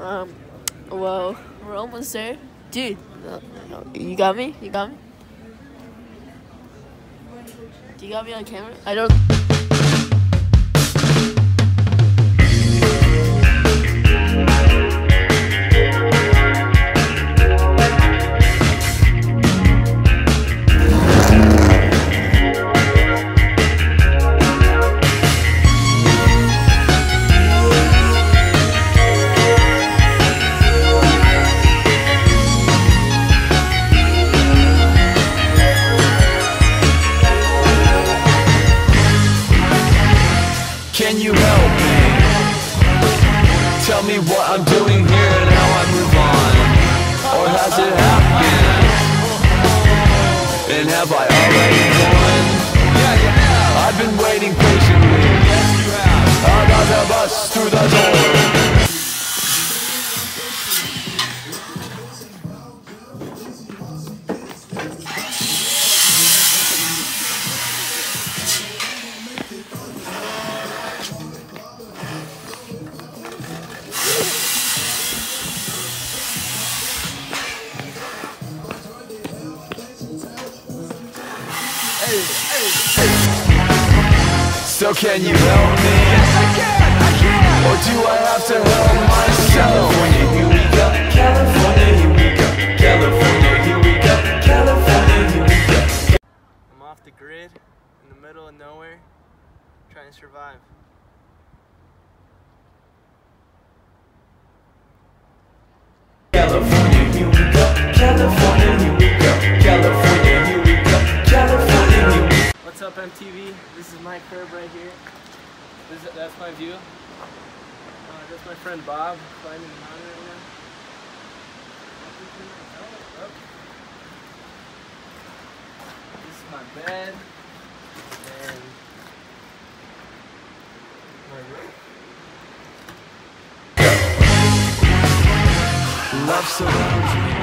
Well, we're almost there. Dude, you got me? You got me? Do you got me on camera? I don't... Can you help me? Tell me what I'm doing here and how I move on. Or has it happened? And have I already won? I've been waiting patiently. About to bust through the door. So can you help me? Yes, I can. Or do I have to help myself? California, here we go. California, here we go. California, here we go. California, here we go. I'm off the grid, in the middle of nowhere, trying to survive. California, here we go. California, here we go. California, here we go. California, here we go. What's up, MTV? This is my curb right here. That's my view. That's my friend Bob climbing the mountain right now. This is my bed and my room. Love surrounds me.